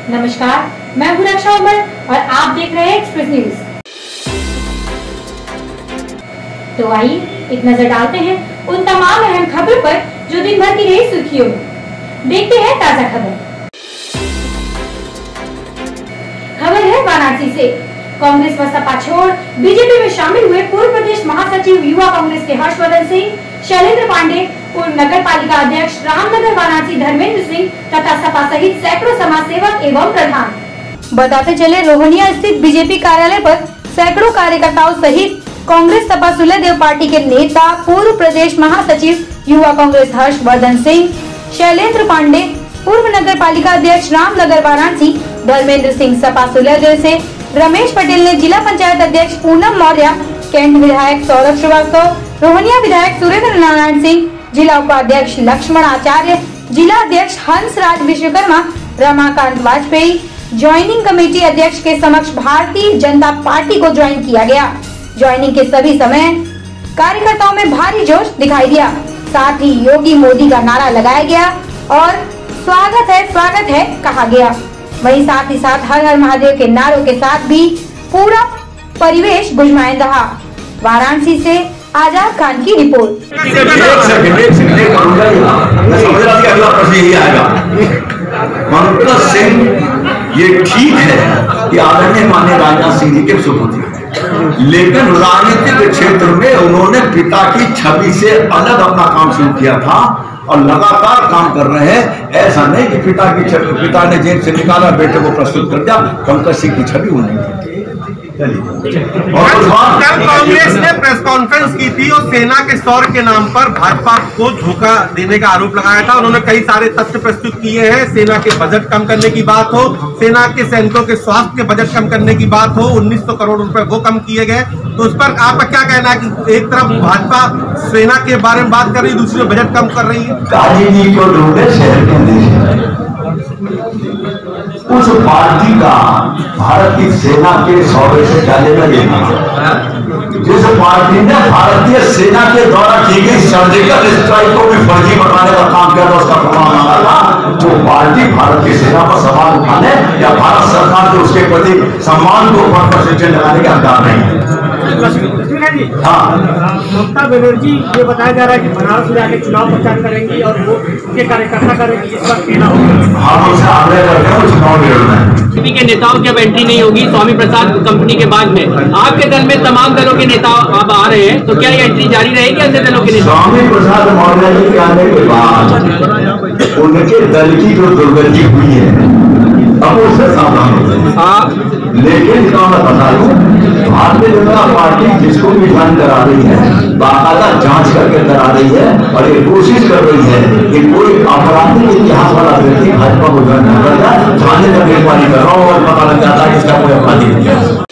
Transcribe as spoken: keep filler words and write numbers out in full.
नमस्कार, मैं हूं रक्षा उमर और आप देख रहे हैं एक्सप्रेस न्यूज। तो आइए एक नजर डालते हैं उन तमाम अहम खबरों पर जो दिन भर की रही सुर्खियों में। देखते हैं ताजा खबर। खबर है वाराणसी से। कांग्रेस व सपा छोड़ बीजेपी में शामिल हुए पूर्व प्रदेश महासचिव युवा कांग्रेस के हर्षवर्धन सिंह, शैलेंद्र पांडे, पूर्व नगर पालिका अध्यक्ष रामनगर वाराणसी धर्मेंद्र सिंह तथा सपा सहित सैकड़ों समाज सेवक एवं प्रधान। बताते चले, रोहनिया स्थित बीजेपी कार्यालय पर सैकड़ों कार्यकर्ताओं सहित कांग्रेस सपा सुलेदेव पार्टी के नेता पूर्व प्रदेश महासचिव युवा कांग्रेस हर्षवर्धन सिंह, शैलेंद्र पांडे, पूर्व नगर पालिका अध्यक्ष रामनगर वाराणसी धर्मेंद्र सिंह, सपा सुलेदेव से रमेश पटेल ने जिला पंचायत अध्यक्ष पूनम मौर्य, कैंट विधायक सौरभ श्रीवास्तव, रोहनिया विधायक सुरेंद्र नारायण सिंह, जिला उपाध्यक्ष लक्ष्मण आचार्य, जिला अध्यक्ष हंसराज विश्वकर्मा, रमाकांत वाजपेयी, ज्वाइनिंग कमेटी अध्यक्ष के समक्ष भारतीय जनता पार्टी को ज्वाइन किया गया। ज्वाइनिंग के सभी समय कार्यकर्ताओं में भारी जोश दिखाई दिया। साथ ही योगी मोदी का नारा लगाया गया और स्वागत है स्वागत है कहा गया। वहीं साथ ही साथ हर हर महादेव के नारों के साथ भी पूरा परिवेश गुंजयमान रहा। वाराणसी से आजाद खान की रिपोर्ट। ममता सिंह, ये ठीक है कि आदरणीय माननीय राजनाथ सिंह जी के सुपुत्र हैं, लेकिन राजनीतिक क्षेत्र में उन्होंने पिता की छवि से अलग अपना काम शुरू किया था और लगातार काम कर रहे हैं। ऐसा नहीं कि पिता की छवि, पिता ने जेल से निकाला, बेटे को प्रस्तुत कर दिया, पंकज सिंह की छवि वो नहीं थी। कल कांग्रेस ने प्रेस कॉन्फ्रेंस की थी और सेना के शौर्य के नाम पर भाजपा को धोखा देने का आरोप लगाया था। उन्होंने कई सारे तथ्य प्रस्तुत किए हैं। सेना के बजट कम करने की बात हो, सेना के सैनिकों के स्वास्थ्य के बजट कम करने की बात हो, उन्नीस सौ करोड़ रुपए वो कम किए गए। तो उस पर आपका क्या कहना है कि एक तरफ भाजपा सेना के बारे में बात कर रही है, दूसरी बजट कम कर रही है? जी को शहर के उस पार्टी का भारत की सेना के शौर्य से क्या लेना देना? जिस पार्टी ने भारतीय सेना के द्वारा की गई सर्जिकल स्ट्राइक को भी फर्जी बनाने का काम किया था, उसका प्रमाण मांगा था। जो पार्टी भारत की सेना पर सवाल उठाने या भारत सरकार के उसके प्रति सम्मान को ऊपर पर सिंचन लगाने के हकदार नहीं है। हाँ, ममता बनर्जी ये बताया जा रहा है कि बनारस में जाके चुनाव प्रचार करेंगी और वो के कार्यकर्ता करेंगी, इस बार कहना होगा। हम उनसे आग्रह करते हैं चुनाव लड़ना है। बीजेपी के नेताओं की अब एंट्री नहीं होगी स्वामी प्रसाद कंपनी के बाद में। आपके दल में तमाम दलों के नेता अब आ रहे हैं, तो क्या ये एंट्री जारी रहेगी अन्य दलों के नेता? स्वामी प्रसाद मौर्य जी के आने के बाद उनके दल की जो दुर्गति हुई है अब उससे सावधान हो गए। लेकिन इसका मैं बता दूं, भारतीय जनता पार्टी जिसको भी ज्वाइन करा रही है, बाकायदा जांच करके करा रही है और ये कोशिश कर रही है कि कोई आपराधिक इतिहास वाला व्यक्ति भाजपा को ज्वाइन न कर जाए। जाने तक इंक्वायरी कर रहा हूँ और पता लग जाता है कि इसका कोई अपराधी इतिहास